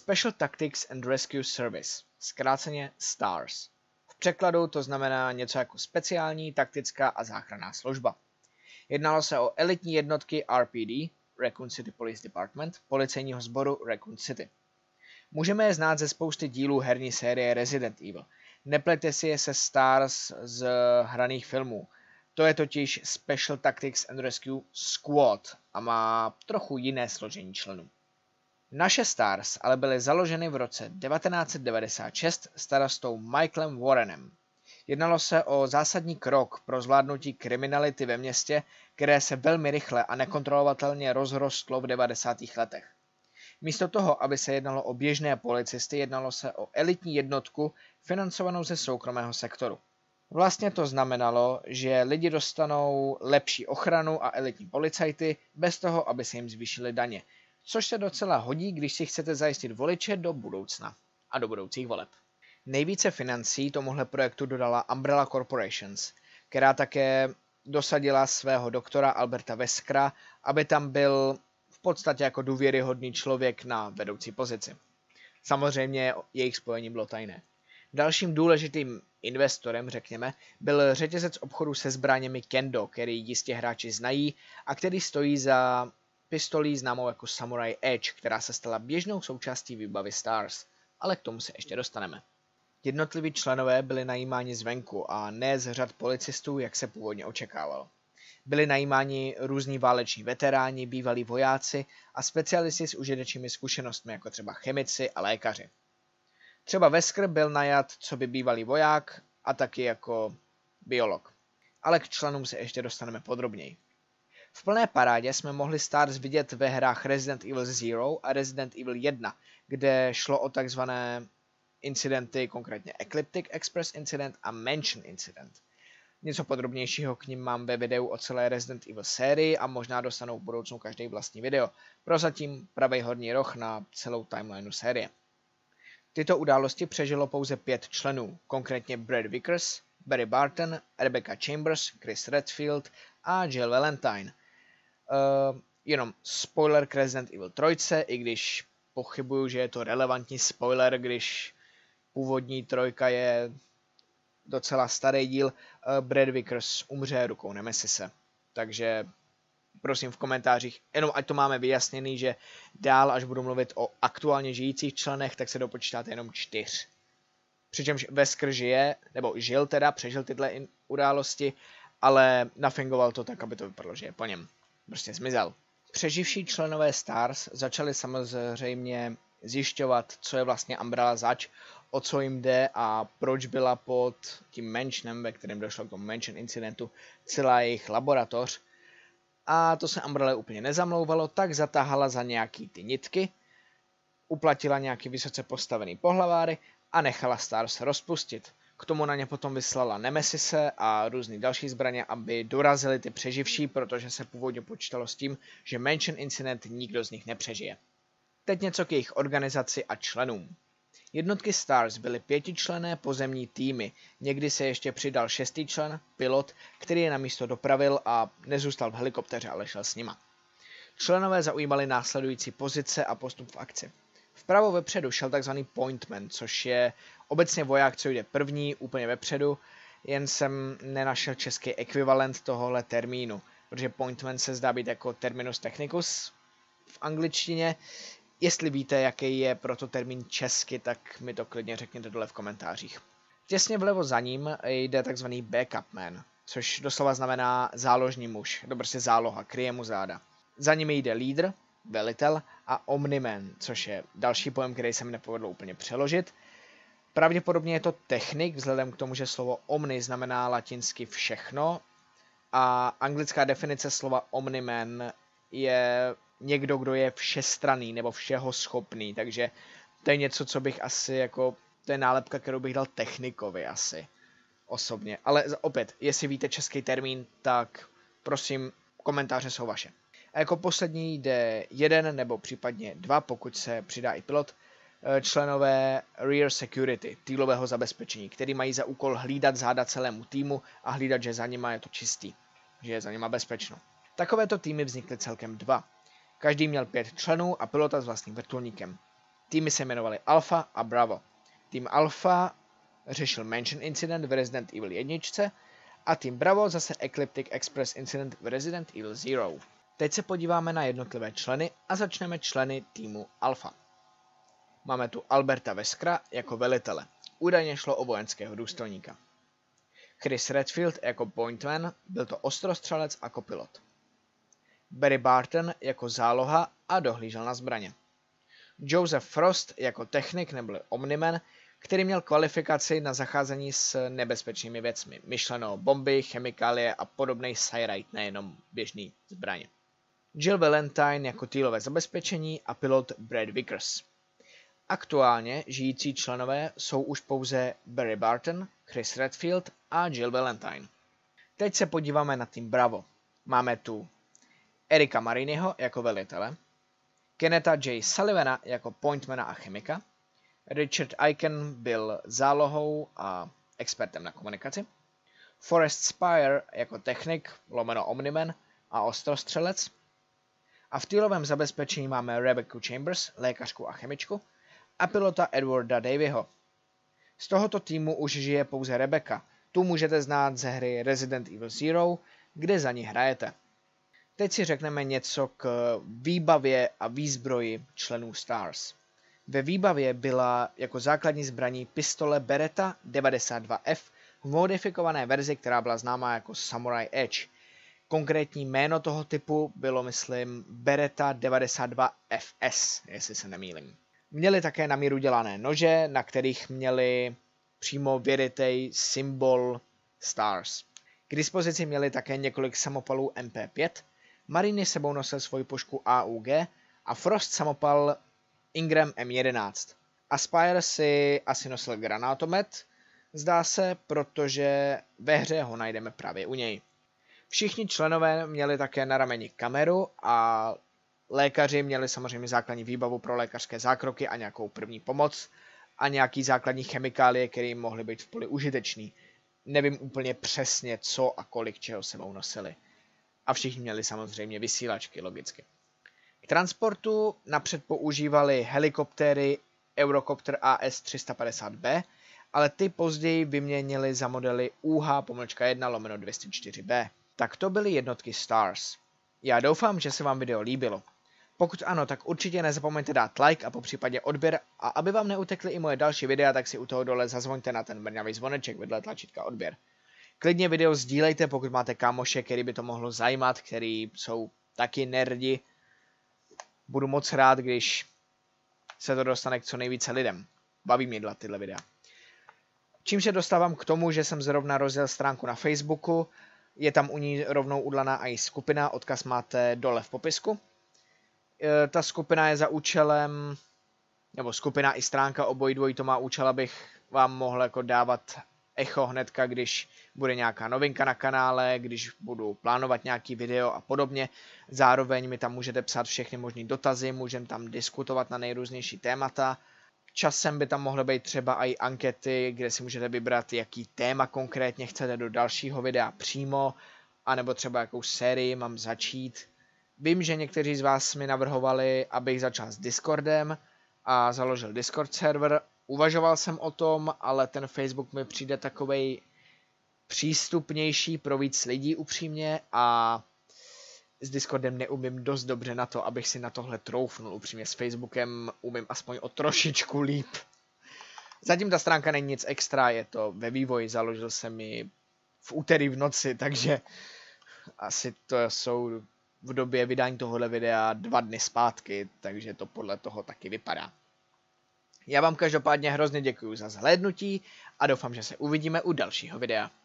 Special Tactics and Rescue Service, zkráceně STARS. V překladu to znamená něco jako speciální, taktická a záchranná služba. Jednalo se o elitní jednotky RPD, Raccoon City Police Department, policejního sboru Raccoon City. Můžeme je znát ze spousty dílů herní série Resident Evil. Neplete si je se STARS z hraných filmů. To je totiž Special Tactics and Rescue Squad a má trochu jiné složení členů. Naše STARS ale byly založeny v roce 1996 starostou Michaelem Warrenem. Jednalo se o zásadní krok pro zvládnutí kriminality ve městě, které se velmi rychle a nekontrolovatelně rozrostlo v 90. letech. Místo toho, aby se jednalo o běžné policisty, jednalo se o elitní jednotku financovanou ze soukromého sektoru. Vlastně to znamenalo, že lidi dostanou lepší ochranu a elitní policajty bez toho, aby se jim zvýšily daně, což se docela hodí, když si chcete zajistit voliče do budoucna a do budoucích voleb. Nejvíce financí tomuhle projektu dodala Umbrella Corporations, která také dosadila svého doktora Alberta Weskera, aby tam byl v podstatě jako důvěryhodný člověk na vedoucí pozici. Samozřejmě jejich spojení bylo tajné. Dalším důležitým investorem, řekněme, byl řetězec obchodu se zbraněmi Kendo, který jistě hráči znají a který stojí za pistolí známou jako Samurai Edge, která se stala běžnou součástí výbavy STARS, ale k tomu se ještě dostaneme. Jednotliví členové byli najímáni zvenku a ne z řad policistů, jak se původně očekávalo. Byli najímáni různí váleční veteráni, bývalí vojáci a specialisti s užitečnými zkušenostmi, jako třeba chemici a lékaři. Třeba Wesker byl najat coby bývalý voják a taky jako biolog. Ale k členům se ještě dostaneme podrobněji. V plné parádě jsme mohli STARS vidět ve hrách Resident Evil Zero a Resident Evil 1, kde šlo o takzvané incidenty, konkrétně Ecliptic Express Incident a Mansion Incident. Něco podrobnějšího k nim mám ve videu o celé Resident Evil sérii a možná dostanou v budoucnu každý vlastní video. Prozatím pravý horní roh na celou timelineu série. Tyto události přežilo pouze 5 členů, konkrétně Brad Vickers, Barry Barton, Rebecca Chambers, Chris Redfield a Jill Valentine. Jenom spoiler k Resident Evil 3, i když pochybuju, že je to relevantní spoiler, když původní 3 je docela starý díl. Brad Vickers umře rukou Nemesise. Takže prosím v komentářích, jenom ať to máme vyjasněný, že dál, až budu mluvit o aktuálně žijících členech, tak se dopočítáte jenom 4. Přičemž Wesker žije, nebo žil teda, přežil tyhle události, ale nafingoval to tak, aby to vypadalo, že je po něm. Prostě zmizel. Přeživší členové STARS začali samozřejmě zjišťovat, co je vlastně Umbrella zač, o co jim jde a proč byla pod tím mansionem, ve kterém došlo k tomu mansion incidentu, celá jejich laboratoř. A to se Umbrella úplně nezamlouvalo, tak zatáhala za nějaký ty nitky, uplatila nějaký vysoce postavený pohlaváry a nechala STARS rozpustit. K tomu na ně potom vyslala Nemesise a různý další zbraně, aby dorazili ty přeživší, protože se původně počítalo s tím, že Mansion Incident nikdo z nich nepřežije. Teď něco k jejich organizaci a členům. Jednotky STARS byly 5členné pozemní týmy, někdy se ještě přidal 6. člen, pilot, který je na místo dopravil a nezůstal v helikoptéře, ale šel s nima. Členové zaujímali následující pozice a postup v akci. Vpravo vepředu šel tzv. Pointman, což je obecně voják, co jde první, úplně vepředu, jen jsem nenašel český ekvivalent tohohle termínu, protože Pointman se zdá být jako terminus technicus v angličtině. Jestli víte, jaký je proto termín česky, tak mi to klidně řekněte dole v komentářích. Těsně vlevo za ním jde tzv. Backup man, což doslova znamená záložní muž, to prostě záloha, kryje mu záda. Za nimi jde lídr, velitel a omniman, což je další pojem, který se mi nepovedlo úplně přeložit. Pravděpodobně je to technik, vzhledem k tomu, že slovo omni znamená latinsky všechno a anglická definice slova omniman je někdo, kdo je všestranný nebo všeho schopný, takže to je něco, co bych asi jako, to je nálepka, kterou bych dal technikovi asi osobně. Ale opět, jestli víte český termín, tak prosím, komentáře jsou vaše. A jako poslední jde 1 nebo případně 2, pokud se přidá i pilot, členové Rear Security, týlového zabezpečení, který mají za úkol hlídat záda celému týmu a hlídat, že za nima je to čistý, že je za nima bezpečno. Takovéto týmy vznikly celkem 2. Každý měl 5 členů a pilota s vlastním vrtulníkem. Týmy se jmenovaly Alpha a Bravo. Tým Alpha řešil Mansion Incident v Resident Evil 1 a tým Bravo zase Ecliptic Express Incident v Resident Evil 0. Teď se podíváme na jednotlivé členy a začneme členy týmu Alpha. Máme tu Alberta Weskera jako velitele. Údajně šlo o vojenského důstojníka. Chris Redfield jako pointman, byl to ostrostřelec a kopilot. Barry Barton jako záloha a dohlížel na zbraně. Joseph Frost jako technik neboli omniman, který měl kvalifikaci na zacházení s nebezpečnými věcmi, myšleno bomby, chemikálie a podobný sci-rite, nejenom běžný zbraně. Jill Valentine jako týlové zabezpečení a pilot Brad Vickers. Aktuálně žijící členové jsou už pouze Barry Barton, Chris Redfield a Jill Valentine. Teď se podíváme na tým Bravo. Máme tu Erika Mariniho jako velitele, Kenneta J. Sullivana jako pointmana a chemika, Richard Aiken byl zálohou a expertem na komunikaci, Forrest Spire jako technik, lomeno omniman a ostrostřelec, a v týlovém zabezpečení máme Rebecca Chambers, lékařku a chemičku, a pilota Edwarda Davyho. Z tohoto týmu už žije pouze Rebecca, tu můžete znát ze hry Resident Evil 0, kde za ní hrajete. Teď si řekneme něco k výbavě a výzbroji členů STARS. Ve výbavě byla jako základní zbraní pistole Beretta 92F v modifikované verzi, která byla známá jako Samurai Edge. Konkrétní jméno toho typu bylo, myslím, Beretta 92FS, jestli se nemýlím. Měli také na míru dělané nože, na kterých měli přímo věrytej symbol STARS. K dispozici měli také několik samopalů MP5, Mariny sebou nosil svoji pušku AUG a Frost samopal Ingram M11. A Spire si asi nosil granátomet, zdá se, protože ve hře ho najdeme právě u něj. Všichni členové měli také na rameni kameru a lékaři měli samozřejmě základní výbavu pro lékařské zákroky a nějakou první pomoc a nějaký základní chemikálie, které mohly být v poli užitečný. Nevím úplně přesně, co a kolik čeho sebou nosili. A všichni měli samozřejmě vysílačky, logicky. K transportu napřed používali helikoptéry Eurocopter AS-350B, ale ty později vyměnili za modely UH-1/204B. Tak to byly jednotky STARS. Já doufám, že se vám video líbilo. Pokud ano, tak určitě nezapomeňte dát like a popřípadě odběr, a aby vám neutekly i moje další videa, tak si u toho dole zazvoňte na ten mrňavý zvoneček vedle tlačítka odběr. Klidně video sdílejte, pokud máte kámoše, který by to mohlo zajímat, který jsou taky nerdi. Budu moc rád, když se to dostane k co nejvíce lidem. Baví mě dělat tyhle videa. Čím se dostávám k tomu, že jsem zrovna rozjel stránku na Facebooku, je tam u ní rovnou udlaná i skupina, odkaz máte dole v popisku. Ta skupina je za účelem, nebo skupina i stránka, obojí dvojí to má účel, abych vám mohl jako dávat echo hnedka, když bude nějaká novinka na kanále, když budu plánovat nějaký video a podobně. Zároveň mi tam můžete psát všechny možné dotazy, můžeme tam diskutovat na nejrůznější témata. Časem by tam mohly být třeba i ankety, kde si můžete vybrat, jaký téma konkrétně chcete do dalšího videa přímo, anebo třeba jakou sérii mám začít. Vím, že někteří z vás mi navrhovali, abych začal s Discordem a založil Discord server. Uvažoval jsem o tom, ale ten Facebook mi přijde takovej přístupnější pro víc lidí upřímně a s Discordem neumím dost dobře na to, abych si na tohle troufnul upřímně. S Facebookem umím aspoň o trošičku líp. Zatím ta stránka není nic extra, je to ve vývoji, založil jsem ji v úterý v noci, takže asi to jsou v době vydání tohohle videa 2 dny zpátky, takže to podle toho taky vypadá. Já vám každopádně hrozně děkuji za zhlédnutí a doufám, že se uvidíme u dalšího videa.